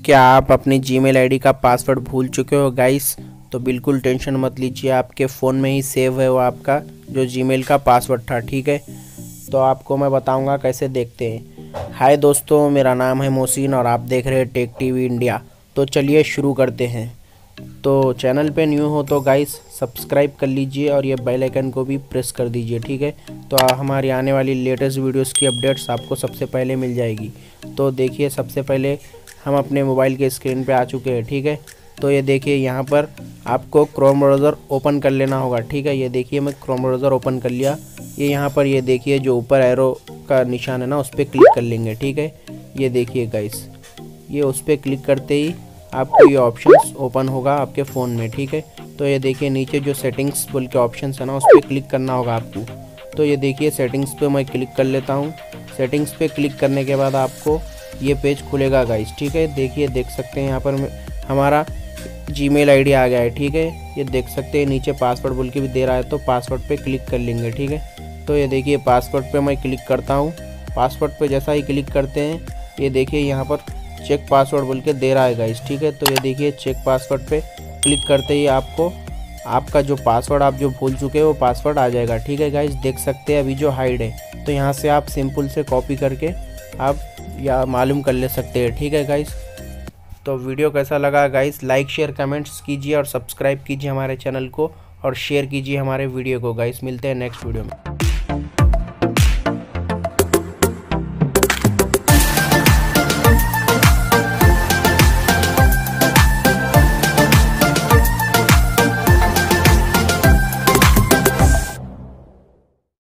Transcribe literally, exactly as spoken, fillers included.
क्या आप अपनी जीमेल आईडी का पासवर्ड भूल चुके हो गाइस? तो बिल्कुल टेंशन मत लीजिए, आपके फ़ोन में ही सेव है वो आपका जो जीमेल का पासवर्ड था। ठीक है, तो आपको मैं बताऊंगा कैसे देखते हैं। हाय दोस्तों, मेरा नाम है मोहसिन और आप देख रहे हैं टेक टीवी इंडिया। तो चलिए शुरू करते हैं। तो चैनल पे न्यू हो तो गाइस सब्सक्राइब कर लीजिए और ये बेल आइकन को भी प्रेस कर दीजिए। ठीक है, तो हमारी आने वाली लेटेस्ट वीडियोस की अपडेट्स आपको सबसे पहले मिल जाएगी। तो देखिए, सबसे पहले हम अपने मोबाइल के स्क्रीन पे आ चुके हैं। ठीक है, तो ये देखिए यहाँ पर आपको क्रोम ब्राउज़र ओपन कर लेना होगा। ठीक है, ये देखिए मैं क्रोम ब्राउज़र ओपन कर लिया। ये यहाँ पर ये देखिए जो ऊपर एरो का निशान है ना, उस पर क्लिक कर लेंगे। ठीक है, ये देखिए गाइस, ये उस पर क्लिक करते ही आपको ये ऑप्शंस ओपन होगा आपके फ़ोन में। ठीक है, तो ये देखिए नीचे जो सेटिंग्स बोल के ऑप्शंस है ना, उस पर क्लिक करना होगा आपको। तो ये देखिए सेटिंग्स पे मैं क्लिक कर लेता हूँ। सेटिंग्स पे क्लिक करने के बाद आपको ये पेज खुलेगा गाइस। ठीक है, देखिए देख सकते हैं यहाँ पर हमारा जीमेल आईडी आ गया है। ठीक है, ये देख सकते हैं नीचे पासवर्ड बोल के भी दे रहा है, तो पासवर्ड पे क्लिक कर लेंगे। ठीक है, तो ये देखिए पासवर्ड पे मैं क्लिक करता हूँ। पासवर्ड पे जैसा ही क्लिक करते हैं, ये देखिए यहाँ पर चेक पासवर्ड बोल के दे रहा है गाइस। ठीक है, तो ये देखिए चेक पासवर्ड पे क्लिक करते ही आपको आपका जो पासवर्ड आप जो भूल चुके हैं वो पासवर्ड आ जाएगा। ठीक है गाइस, देख सकते हैं अभी जो हाइड है, तो यहाँ से आप सिंपल से कॉपी करके आप या मालूम कर ले सकते हैं। ठीक है गाइस, तो वीडियो कैसा लगा गाइस, लाइक शेयर कमेंट्स कीजिए और सब्सक्राइब कीजिए हमारे चैनल को और शेयर कीजिए हमारे वीडियो को गाइस। मिलते हैं नेक्स्ट वीडियो में।